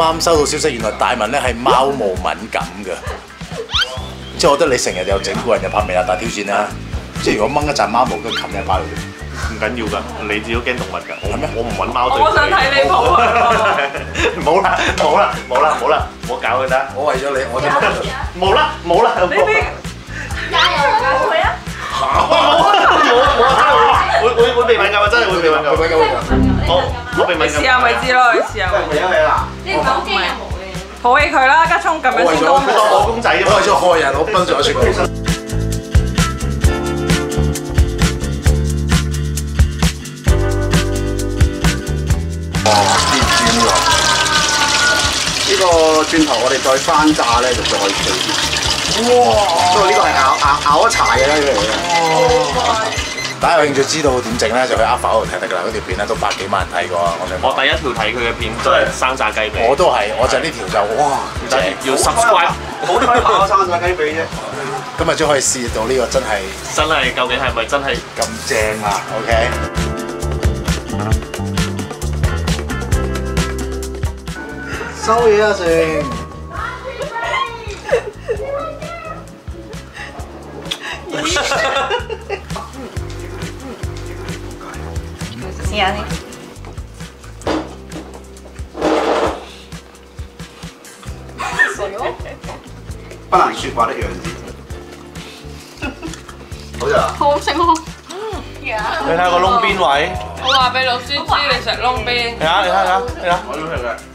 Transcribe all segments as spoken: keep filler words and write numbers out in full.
啱收到消息，原來大文咧係貓毛敏感嘅，即係我覺得你成日有整蠱人，就拍微辣大挑戰啦。即係如果掹一紮貓毛，跟住冚你一巴嚟嘅， 唔緊要㗎，你自己都驚動物㗎。 係咩？ 我唔揾貓對。 我想睇你抱啊！ 冇啦冇啦冇啦冇啦，唔好搞佢得。 我為咗你，我就冇啦冇啦。 呢啲加油加佢啊！ 冇冇冇，會會會被敏感啊！真係會被敏感。 會會會好，我被敏感。 你試下咪知咯，你試下。 係啊係啊。 你唔係好驚有毛嘅？ 抱起佢啦，家聰咁樣先多佢當我公仔啊嘛。 我為咗害人，我奔咗出去。 呢個轉頭我哋再翻炸咧，就再可以脆啲。哇！不過呢個係咬咬咬一柴嘅啦，呢個。 大家有興趣知道點整咧，就去阿發嗰度睇得㗎啦。嗰條片咧都百幾萬人睇過，我想我第一條睇佢嘅片都係生炸雞髀。 我都係，我就呢條就哇正， 要 subscribe。 好彩跑生炸雞髀啫。 今日先可以試到呢個真係真係究竟係咪真係咁正啊 ？OK。收嘢啊，成！ 試下先。 不能説話的樣子。好咋？ 好食喎！ 你睇下個窿邊位？ 我話俾老師知你食窿邊。 睇下你睇下你睇。 我都食嘅。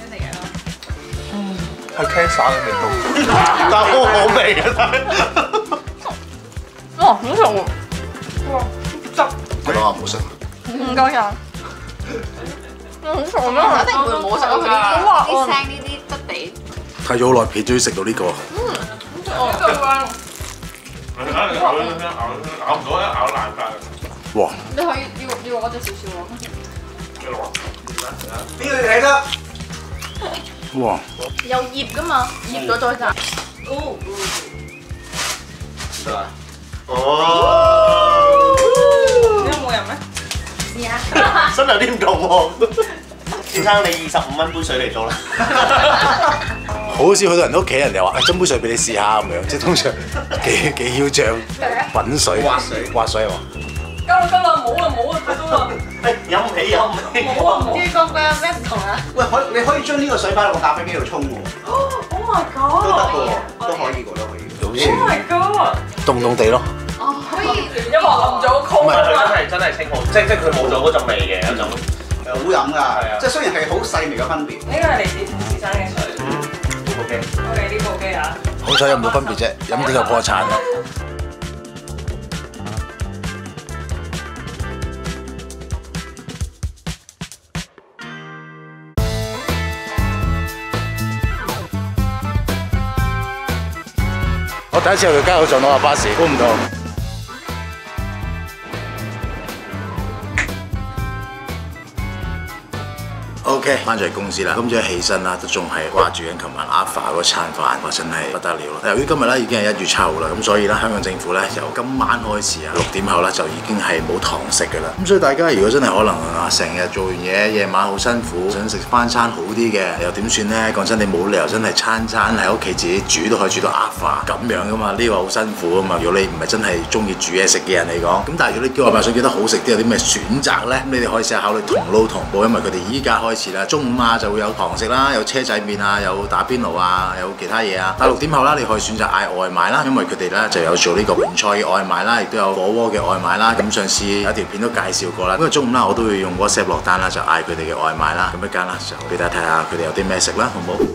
係 cancer 嘅味道，但係好好味啊！ 哇，好食喎！哇，汁你講下冇食。 唔夠人。好食啊！一定會冇食到佢啲哇啲聲呢啲質地。 睇咗好耐片，終於食到呢個。 我夠啊！ 咬咬唔到咧，咬爛曬。 哇！ 你可以要要我隻少少喎。 邊個嚟得？ 哇！ 有醃噶嘛，醃咗再炸。哦。 得啦。 哦！ 你有冇人咩？ 試下。 真有啲唔同喎。先生，你二十五蚊杯水嚟到啦。 好少好多人都屋企人哋話：誒斟杯水俾你試下咁樣，即係通常幾幾囂張滾水、 滑水、 滑水係嘛？ 夠啦夠啦，冇啦冇啦，太多啦。 誒飲唔起飲唔起。 冇啊冇。 呢個個有咩唔同啊？ 喂，可你可以將呢個水擺落個咖啡機度沖喎。 Oh my 都得 god！ 嘅喎，都可以嘅，都可以。 好 Oh 似 my god！ 凍凍地咯。 哦，可以。 因為淋咗唔係， 空啊佢真係真係清好，即即佢冇咗嗰陣味嘅一種。 誒好飲㗎，即係雖然係好細微嘅分別。 呢個係嚟自富士山嘅水。 O K。 我哋呢部機啊。 好彩有冇分別啫，飲啲就破產啦。我第一次去街口撞到架巴士，估唔到。OK， 翻咗嚟公司啦，今朝起身啦，都仲係掛住緊琴晚阿發嗰餐飯，哇真係不得了啦！由於今日咧已經係一月七號啦，咁所以咧香港政府咧由今晚開始啊六點後咧就已經係冇堂食㗎啦。咁所以大家如果真係可能啊成日做完嘢，夜晚好辛苦，想食翻餐好啲嘅，又點算咧？講真，你冇理由真係餐餐喺屋企自己煮都可以煮到阿發咁樣噶嘛？呢個好辛苦啊嘛！如果你唔係真係中意煮嘢食嘅人嚟講，咁但係如果你叫外賣想叫得好食啲，有啲咩選擇咧？咁你哋可以試下考慮同撈同步，因為佢哋依家開始啦，中午啊就會有堂食啦，有車仔麵啊，有打邊爐啊，有其他嘢啊。但係六點後啦，你可以選擇嗌外賣啦，因為佢哋咧就有做呢個盤菜嘅外賣啦，亦都有火鍋嘅外賣啦。咁上次有一條片都介紹過啦。因為中午啦，我都會用 WhatsApp 落單啦，就嗌佢哋嘅外賣啦。咁一間啦，就俾大家睇下佢哋有啲咩食啦，好唔好？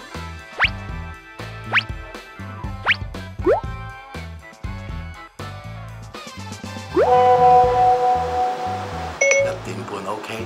一點半 OK。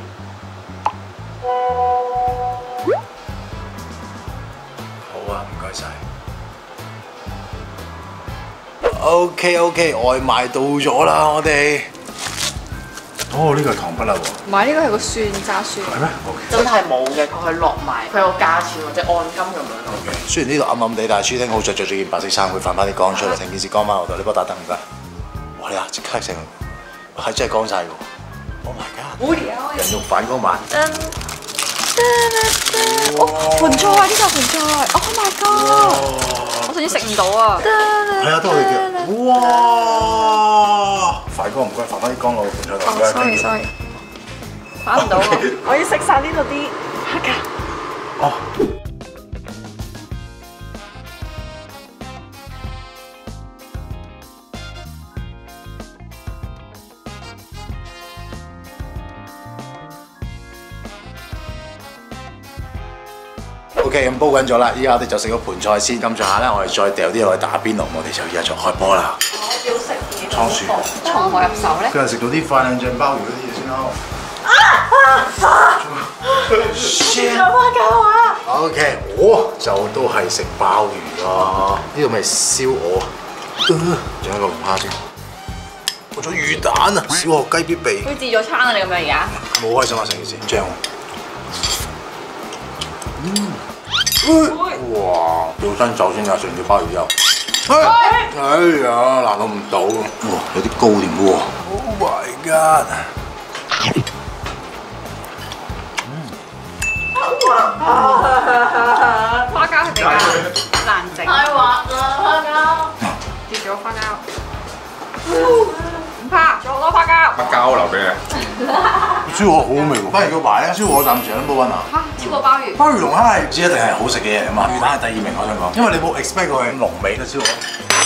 好啊，唔該晒。OK OK， 外賣到咗啦，我哋。哦，呢個係糖不甩喎。 唔係，呢個係個蒜炸蒜。 係咩 ？OK。 真係冇嘅，佢係落埋，佢有價錢或者按金咁樣。 OK。雖然呢度暗暗地，但係舒婷好着着住件白色衫，會反翻啲光出嚟，成件事光翻我度。你幫我打燈唔該。哇！你啊，即刻成，係真係光晒喎。Oh my god！ 無聊。 人肉反光板。 嗯。 哦，盤菜啊！呢個盤菜 ，Oh my god！我上次食唔到啊。 係啊，都係嘅。哇！快哥唔該，放翻啲乾落個盤菜度。 哦，sorry sorry， 反唔到喎。我要食晒呢度啲蝦餃。 哦。OK， 咁煲緊咗啦，依家我哋就食個盤菜先，咁上下咧，我哋再掉啲落去打邊爐，我哋就依家就開波啦。 我要食嘢。 倉鼠， 從何入手咧？ 佢係食到啲快靚醬鮑魚嗰啲嘢先咯。啊啊！有花膠啊 ！OK， 我就都係食鮑魚咯。呢個咪燒鵝，仲有一個龍蝦先。我仲有魚蛋啊，小學雞必備。 好似自助餐啊！你咁樣而家？ 好開心啊！成件事正。嗯。哇！要新手先啊，成條鮑魚油。哎呀，難到唔到。哇，有啲高添喎。Oh my god！ 花膠係比較難整。 太滑啦，花膠。 跌咗花膠。唔怕，仲有好多花膠。 乜膠留俾你？ 燒鵝好好味喎，反而個牌咧，燒鵝暫時 number one 啊。 嚇，超過鮑魚。 鮑魚龍蝦係唔知一定係好食嘅嘢啊嘛，魚蛋係第二名我想講，因為你冇 expect 佢係濃味嘅燒鵝。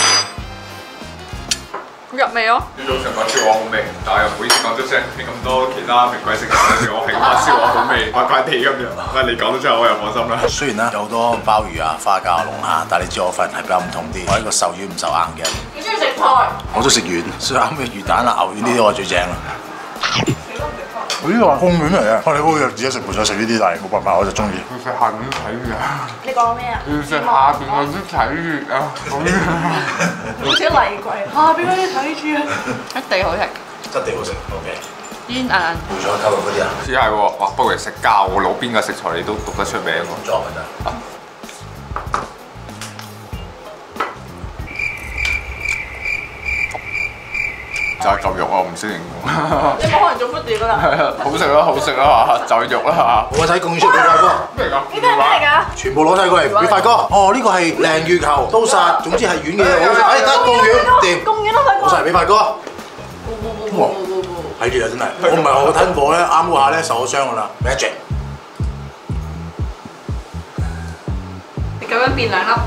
入味咯。 呢種成個燒鵝好味，但係又唔好意思講出聲，你咁多其他名貴食嘅燒鵝，評話燒鵝好味，怪怪地咁樣。但係你講到之後，我又放心啦。雖然啦有好多鮑魚啊、花膠、龍蝦，但係你知我份人係比較唔同啲，我係一個受軟唔受硬嘅人。 你中意食菜？ 我都食軟，所以啱嘅魚蛋啊、牛丸呢啲我最正啦。呢個係貢丸嚟嘅，我哋嗰個自己食盤菜食呢啲，但係冇辦法，我就中意。 要食下邊啲睇住啊！ 你講咩啊？ 要食下邊嗰啲睇住啊！ 好似禮櫃，下邊嗰啲睇住啊！ 一地好食， 質地好食 ，OK。 煙韌韌。 梅菜扣肉嗰啲啊， 只係喎，哇！不過食教我老邊嘅食材你都讀得出名喎。 裝咪得。 就係嚿肉啊，我唔識形容。 你冇可能做 foodie 㗎啦。 係啊，好食啦，好食啦，就係肉啦。 我睇貢獻出俾快哥。 咩嚟㗎？ 呢啲係咩嚟㗎？ 全部攞晒過嚟俾快哥。哦，呢個係鯪魚球、刀殺，總之係軟嘅嘢好食。哎，得貢丸掂。 貢丸都快哥。 攞晒俾快哥。哇！睇住啊，真係。我唔係我吞火咧，啱嗰下咧受咗傷㗎啦。俾一隻。 你咁樣變兩粒。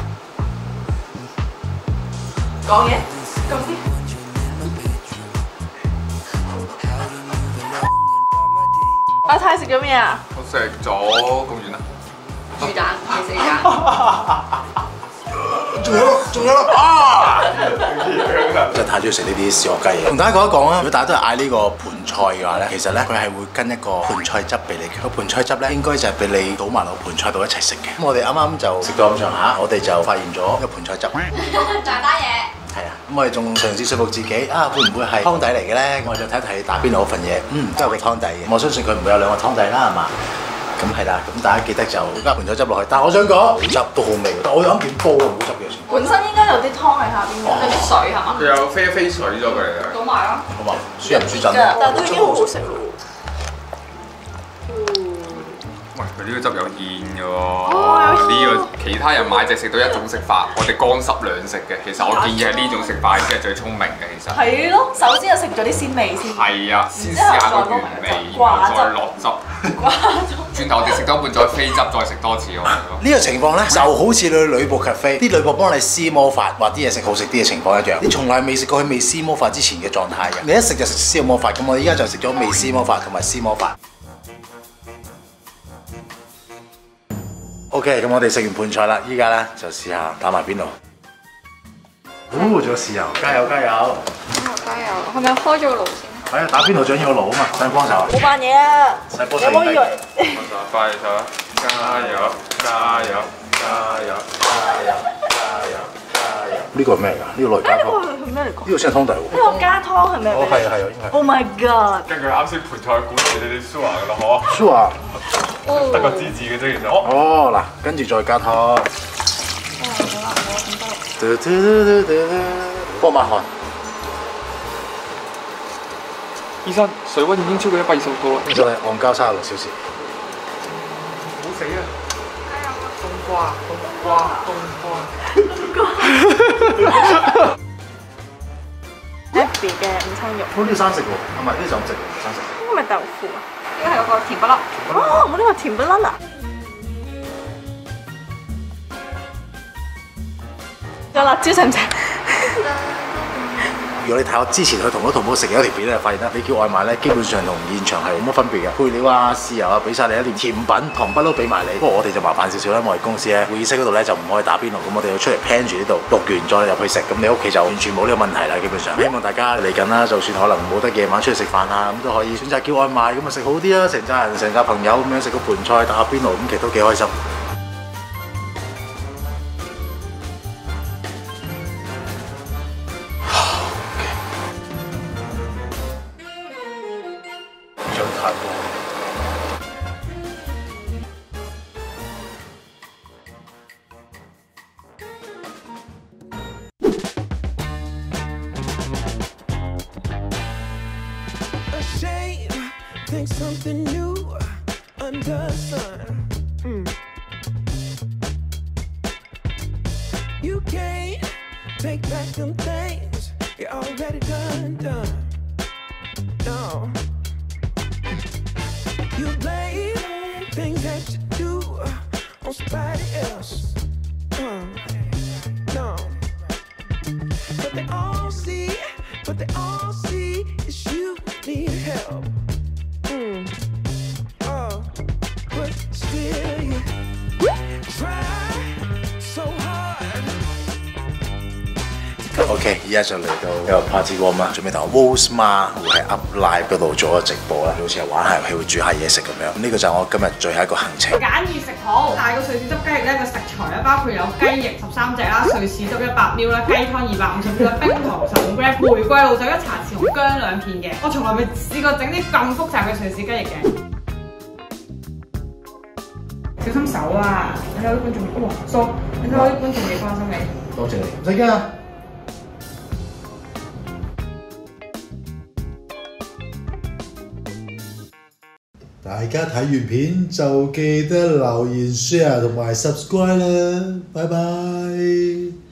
講嘢，咁啲。阿泰食咗咩啊？ 我食咗貢丸啊！ 魚蛋，第四間。 仲有仲有啊！真係太中意食呢啲小學雞嘢。同大家講一講啊，如果大家都係嗌呢個盤菜嘅話咧，其實咧佢係會跟一個盤菜汁俾你嘅。個盤菜汁咧應該就係俾你倒埋落盤菜度一齊食嘅。咁我哋啱啱就食到咁上下，我哋就發現咗一個盤菜汁。 大單嘢。 係啊，咁我哋仲嘗試說服自己啊，會唔會係湯底嚟嘅咧？我哋就睇睇打邊爐嗰份嘢，嗯，都有個湯底嘅。我相信佢唔會有兩個湯底啦，係嘛？咁係啦，咁大家記得就加盤菜汁落去。但係我想講，汁都好味，但我諗點煲啊，冇汁嘅算。 本身應該有啲湯喺下邊嘅， 有啲水係嘛？ 佢有飛一飛水咗佢嚟嘅。 倒埋咯。 好嘛，輸人唔輸陣。 但係都已經好好食咯。 喂，佢呢個汁有芡嘅喎，呢個其他人買隻食到一種食法，我哋乾濕兩食嘅。其實我建議係呢種食法先係最聰明嘅，其實。 係咯，首先就食咗啲鮮味先。 係啊，先試下個原味，然後再落汁。 瓜汁。 轉頭我哋食多半再飛汁，再食多次我哋。 呢個情況咧，就好似你去女僕 cafe，啲女僕幫你施魔法，話啲嘢食好食啲嘅情況一樣。你從來未食過佢未施魔法之前嘅狀態嘅，你一食就食施魔法。咁我依家就食咗未施魔法同埋施魔法。OK，咁我哋食完盤菜啦，依家咧就試下打埋邊爐。哦，仲有豉油，加油加油！ 加油加油！係咪開咗個爐先？ 係啊，打邊爐最緊要個爐啊嘛，使幫手啊！ 冇扮嘢啊！ 使幫手。 有冇以為？ 快手，加油加油加油加油加油加油！ 呢個係咩嚟㗎？呢個內加湯。 呢個係咩嚟㗎？ 呢個先係湯底喎。 呢個加湯係咩？ 哦，係啊係啊，應該係。 Oh my god！ 根據啱先盤菜估住你哋 sure 㗎啦，嗬？ Sure。 得個支字嘅啫，其實。 哦，嗱，跟住再加湯。 好啦，我咁多。 幫我抹汗。 醫生，水溫已經超過一百二十度啦。 呢個係按膠三十六小時。 瓜，冬瓜，冬瓜。Happy 嘅午餐肉。 呢啲生食喎，唔係呢就咁食喎，生食。 呢個咪豆腐啊？ 呢個係嗰個甜不甩。 哦，我呢個甜不甩啊！有辣椒食唔食？ 如果你睇我之前去同嗰同鋪食嘅一條片咧，發現咧，你叫外賣咧，基本上同現場係冇乜分別嘅，配料啊、豉油啊，俾晒你一連甜品、糖不嬲俾埋你。不過我哋就麻煩少少啦，我哋公司咧會議室嗰度咧就唔可以打邊爐，咁我哋要出嚟 plan 住呢度，錄完再入去食。咁你屋企就完全冇呢個問題啦，基本上。希望大家嚟緊啦，就算可能冇得夜晚出去食飯啊，咁都可以選擇叫外賣，咁啊食好啲啦，成家人、成家朋友咁樣食個盤菜、打下邊爐，咁其實都幾開心。 Think something new under the sun. Mm. You can't take back them things you already done, done. No. You blame things that you do on somebody else. Uh, no. But they all see, but they all see is you need help. Mm. Oh, but still you try so hard. OK， 而家就嚟到一個 party room 啦，準備同 Rose 媽會喺 Up Live 嗰度做個直播啦，好似係玩下遊戲，會煮下嘢食咁樣。咁呢個就係我今日最後一個行程。 簡易食譜，但係個瑞士汁雞翼咧個食材咧包括有雞翼十三隻啦，瑞士汁一百 ml 啦，雞湯二百五十 ml 啦，冰糖十五 gram， 玫瑰露酒一茶匙同薑兩片嘅。我從來未試過整啲咁複雜嘅瑞士雞翼嘅。小心手啊！你睇我啲罐仲哇疏，你睇我啲罐仲未花生味。 多謝你，唔使驚啊！ 大家睇完片就記得留言 share 同埋 subscribe 啦，拜拜。